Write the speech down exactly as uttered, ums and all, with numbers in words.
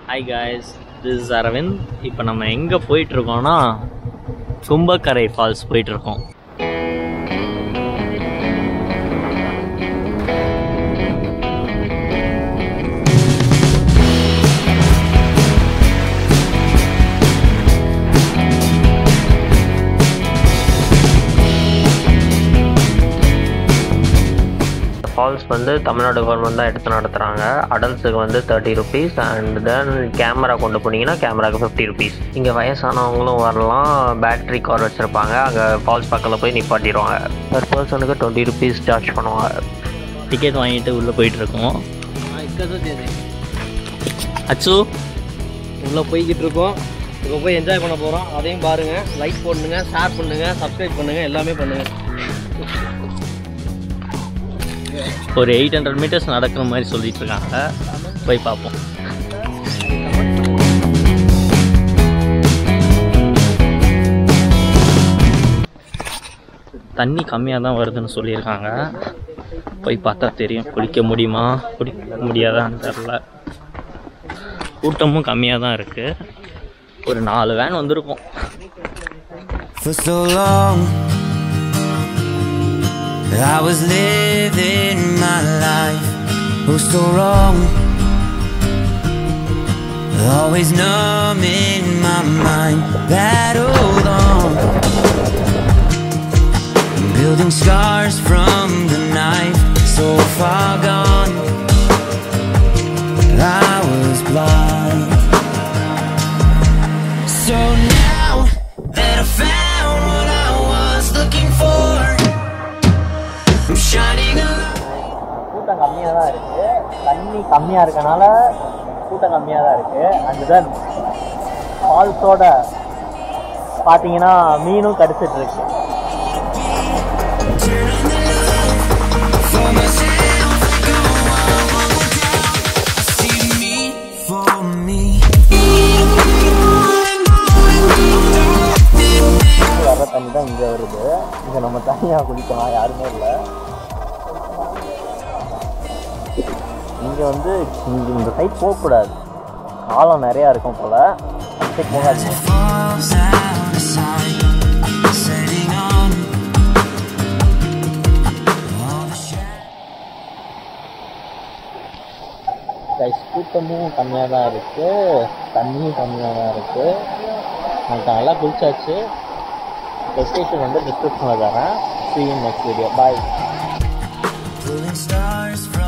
Hi guys, this is Aravind. இப்போ நம்ம எங்க போயிட்டு இருக்கோம்னா Kumbakarai Falls போயிட்டு இருக்கோம். ஃபால்ஸ் வந்து தமிழ்நாடு கவர்மெண்ட் தான் எடுத்து நடத்துகிறாங்க. அடல்ட்ஸுக்கு வந்து thirty rupees and then camera கொண்டு போனீங்கன்னா கேமராவுக்கு ஃபிஃப்டி ருபீஸ். இங்கே வயசானவங்களும் வரலாம். பேட்ரி கார் வச்சுருப்பாங்க. அங்கே ஃபால்ஸ் பக்கத்தில் போய் நிப்பாட்டிடுவாங்க. பர் பர்சனுக்கு டுவெண்ட்டி ருபீஸ் சார்ஜ் பண்ணுவாங்க. டிக்கெட் வாங்கிட்டு உள்ளே போயிட்டுருக்கோம். அச்சு உள்ளே போய்கிட்டு இருக்கோம். இப்போ போய் என்ஜாய் பண்ண போகிறோம். அதையும் பாருங்கள். லைக் பண்ணுங்கள், ஷேர் பண்ணுங்கள், சப்ஸ்கிரைப் பண்ணுங்கள், எல்லாமே பண்ணுங்கள். ஒரு எயிட் ஹண்ட்ரட் மீட்டர்ஸ் நடக்கிற மாதிரி சொல்லிட்டு இருக்காங்க. போய் பார்ப்போம். தண்ணி கம்மியாக தான் வருதுன்னு சொல்லியிருக்காங்க. போய் பார்த்தா தெரியும். குளிக்க முடியுமா குளிக்க முடியாதான்னு தெரில. கூட்டமும் கம்மியாக தான் இருக்குது. ஒரு நாலு வேன் வந்திருக்கும். I was living my life, oh so wrong, always numb in my mind, battled on, building scars from the knife, so far gone, I was blind, so now that I found what I was looking for, கூட்டம் கம்மியாக தான் இருக்குது. தண்ணி கம்மியாக இருக்கனால கூட்டம் கம்மியாக தான் இருக்குது. அண்ட் தென் ஃபால்ஸோட பார்த்தீங்கன்னா மீனும் கடிச்சிட்ருக்கு. வர தண்ணி தான் இங்கே வருது. இங்கே நம்ம தனியாக குளிக்கலாம், யாருமே இல்லை. இங்கே வந்து இங்கே இந்த சைட் போகக்கூடாது. காலம் நிறையா இருக்கும் போல். அந்த சைட் போகாது. கூட்டமும் கம்மியாக தான் இருக்குது. தண்ணியும் கம்மியாக தான் இருக்குது. நமக்கு நல்லா குளிச்சாச்சு. லொக்கேஷன் வந்து டிஸ்கிரிப்ஷனில் தரேன். See you next video. Bye.